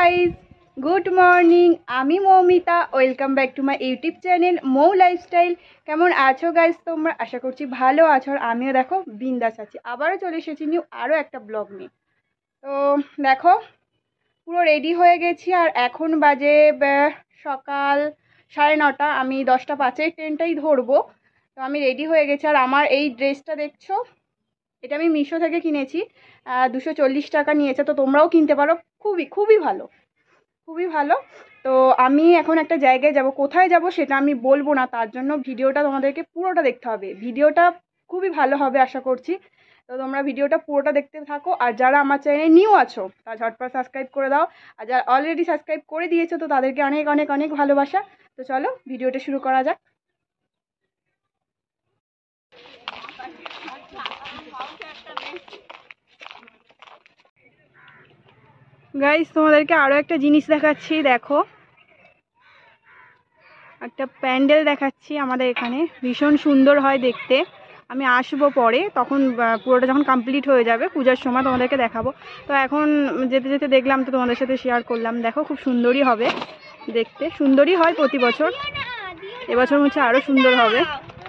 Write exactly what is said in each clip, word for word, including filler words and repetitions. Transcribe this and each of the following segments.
Guys, good morning. আমি Moumita, welcome back to my YouTube channel Mou lifestyle. কেমন আছো guys তোমরা? আশা করছি ভালো আছো, আর আমিও দেখো বিন্দাস আছি। আবারও চলে এসেছি নিউ আরও একটা ব্লগ নিয়ে। তো দেখো পুরো রেডি হয়ে গেছি, আর এখন বাজে সকাল সাড়ে নটা। আমি দশটা পাঁচের ট্রেনটাই ধরবো। তো আমি রেডি হয়ে গেছি, আর আমার এই ড্রেসটা দেখছো, এটা আমি মিশো থেকে কিনেছি। দুশো চল্লিশ টাকা নিয়েছে, তো তোমরাও কিনতে পারো। খুবই খুবই ভালো, খুবই ভালো। তো আমি এখন একটা জায়গায় যাব, কোথায় যাব সেটা আমি বলবো না, তার জন্য ভিডিওটা তোমাদেরকে পুরোটা দেখতে হবে। ভিডিওটা খুবই ভালো হবে আশা করছি। তো তোমরা ভিডিওটা পুরোটা দেখতে থাকো, আর যারা আমার চ্যানেলে নিউ আছো তারা ঝটপট সাবস্ক্রাইব করে দাও, আর যারা অলরেডি সাবস্ক্রাইব করে দিয়েছো তো তাদেরকে অনেক অনেক অনেক ভালোবাসা। তো চলো ভিডিওটা শুরু করা যাক। গাইস, তোমাদেরকে আরও একটা জিনিস দেখাচ্ছি। দেখো, একটা প্যান্ডেল দেখাচ্ছি আমাদের এখানে, ভীষণ সুন্দর হয় দেখতে। আমি আসবো পরে, তখন পুরোটা যখন কমপ্লিট হয়ে যাবে পূজার সময় তোমাদেরকে দেখাবো। তো এখন যেতে যেতে দেখলাম, তো তোমাদের সাথে শেয়ার করলাম। দেখো, খুব সুন্দরই হবে দেখতে, সুন্দরই হয় প্রতি বছর, এবছর হচ্ছে আরও সুন্দর হবে।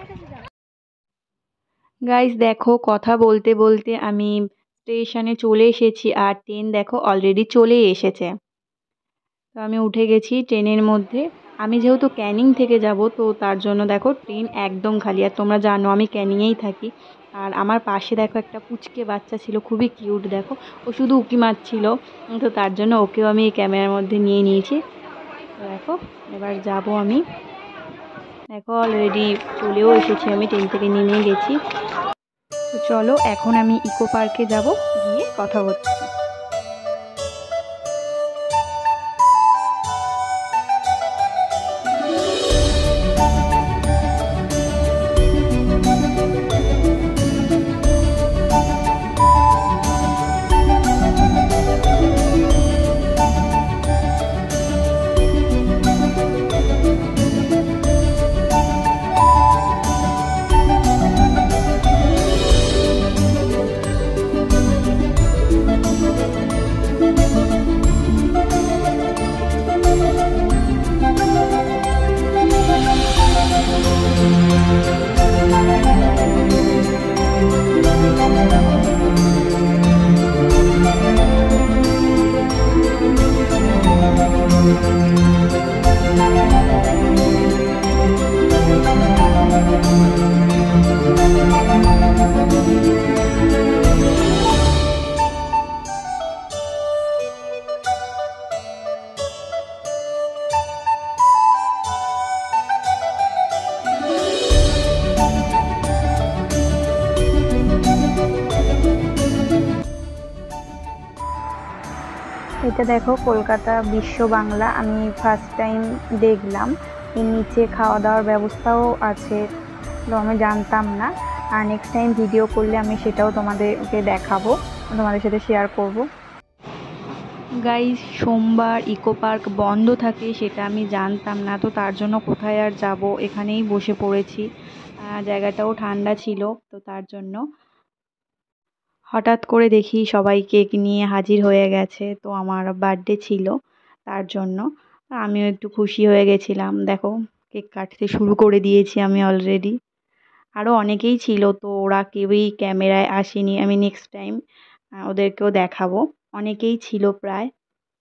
গাইস দেখো, কথা বলতে বলতে আমি স্টেশনে চলে এসেছি, আর ট্রেন দেখো অলরেডি চলে এসেছে। তো আমি উঠে গেছি ট্রেনের মধ্যে। আমি যেহেতু ক্যানিং থেকে যাব, তো তার জন্য দেখো ট্রেন একদম খালি। আর তোমরা জানো আমি ক্যানিংয়েই থাকি। আর আমার পাশে দেখো একটা পুচকে বাচ্চা ছিল, খুবই কিউট। দেখো, ও শুধু উঁকি মারছিল, তো তার জন্য ওকেও আমি এই ক্যামেরার মধ্যে নিয়ে নিয়েছি। তো দেখো এবার যাব আমি। দেখো অলরেডি চলেও এসেছি, আমি ট্রেন থেকে নেমে গেছি। তো চলো এখন আমি ইকো পার্কে যাব, গিয়ে কথা হচ্ছে। এটা দেখো কলকাতা বিশ্ব বাংলা, আমি ফার্স্ট টাইম দেখলাম। এর নিচে খাওয়া দাওয়ার ব্যবস্থাও আছে, তো আমি জানতাম না। আর নেক্সট টাইম ভিডিও করলে আমি সেটাও তোমাদেরকে দেখাবো, তোমাদের সাথে শেয়ার করব। গাইস, সোমবার ইকো পার্ক বন্ধ থাকে সেটা আমি জানতাম না, তো তার জন্য কোথায় আর যাব, এখানেই বসে পড়েছি। জায়গাটাও ঠান্ডা ছিল, তো তার জন্য হঠাৎ করে দেখি সবাই কেক নিয়ে হাজির হয়ে গেছে। তো আমার বার্থডে ছিল, তার জন্য আমিও একটু খুশি হয়ে গেছিলাম। দেখো কেক কাটতে শুরু করে দিয়েছি আমি অলরেডি। আরও অনেকেই ছিল, তো ওরা কেউই ক্যামেরায় আসেনি। আমি নেক্সট টাইম ওদেরকেও দেখাবো। অনেকেই ছিল প্রায়।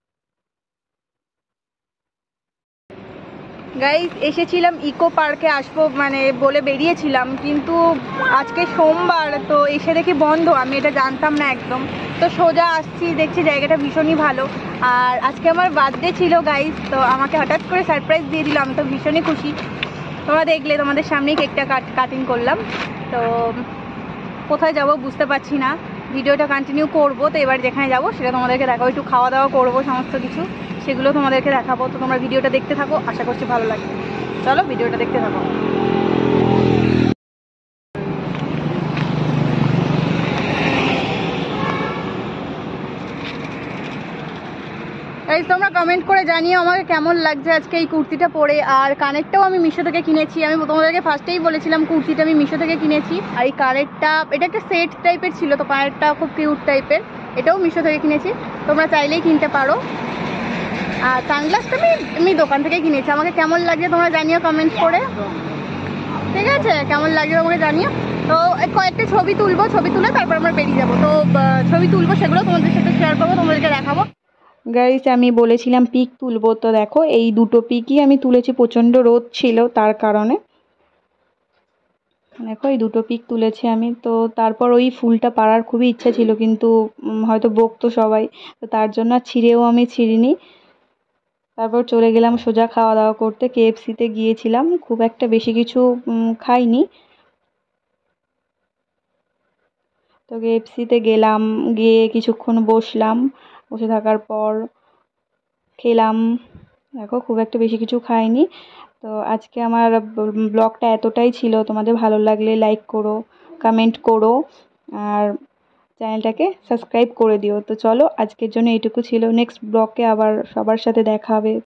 গাইস, এসেছিলাম ইকো পার্কে আসবো মানে বলে বেরিয়েছিলাম, কিন্তু আজকে সোমবার, তো এসে দেখি বন্ধ। আমি এটা জানতাম না একদম। তো সোজা আসছি, দেখছি জায়গাটা ভীষণই ভালো। আর আজকে আমার বার্থডে ছিল গাইস, তো আমাকে হঠাৎ করে সারপ্রাইজ দিয়ে দিল। আমি তো ভীষণই খুশি। তোমরা দেখলে, তোমাদের সামনেই কেকটা কাট কাটিং করলাম। তো কোথায় যাব বুঝতে পারছি না, ভিডিওটা কন্টিনিউ করবো। তো এবার যেখানে যাবো সেটা তোমাদেরকে দেখাবো। একটু খাওয়া দাওয়া করবো, সমস্ত কিছু সেগুলো তোমাদেরকে দেখাবো। তো তোমরা ভিডিওটা দেখতে থাকো, আশা করছি ভালো লাগবে। চলো ভিডিওটা দেখতে থাকো। গাইস, তোমরা কমেন্ট করে জানিও আমাকে কেমন লাগছে আজকে এই কুর্তিটা পরে। আর কানেরটাও আমি মিশো থেকে কিনেছি। আমি তোমাদেরকে ফার্স্টেই বলেছিলাম কুর্তিটা আমি মিশো থেকে কিনেছি। আর এই কানেরটা, এটা একটা সেট টাইপের ছিল, তো কানেরটা খুব কিউট টাইপের, এটাও মিশো থেকে কিনেছি। তোমরা চাইলেই কিনতে পারো। আর সানগ্লাসটা আমি আমি দোকান থেকে কিনেছি। আমাকে কেমন লাগছে তোমরা জানিও কমেন্ট করে, ঠিক আছে? কেমন লাগছে তোমাকে জানিও। তো কয়েকটা ছবি তুলবো, ছবি তুলে তারপর আমরা বেরিয়ে যাবো। তো ছবি তুলবো, সেগুলো তোমাদের সাথে শেয়ার করবো, তোমাদেরকে দেখাবো। গাইস আমি বলেছিলাম পিক তুলবো, তো দেখো এই দুটো পিকই আমি তুলেছি। প্রচণ্ড রোদ ছিল তার কারণে, দেখো এই দুটো পিক তুলেছি আমি। তো তারপর ওই ফুলটা পাড়ার খুবই ইচ্ছা ছিল, কিন্তু হয়তো বকতো সবাই, তো তার জন্য ছিঁড়েও আমি ছিঁড়িনি। তারপর চলে গেলাম সোজা খাওয়া দাওয়া করতে। কেএফসিতে গিয়েছিলাম, খুব একটা বেশি কিছু খাইনি। তো কেএফসিতে গেলাম, গিয়ে কিছুক্ষণ বসলাম, বসে থাকার পর খেলাম। দেখো খুব একটা বেশি কিছু খাইনি। তো আজকে আমার ব্লগটা এতটাই ছিল। তোমাদের ভালো লাগলে লাইক করো, কমেন্ট করো, আর চ্যানেলটাকে সাবস্ক্রাইব করে দিও। তো চলো আজকের জন্য এইটুকু ছিল। নেক্সট ব্লগে আবার সবার সাথে দেখা হবে।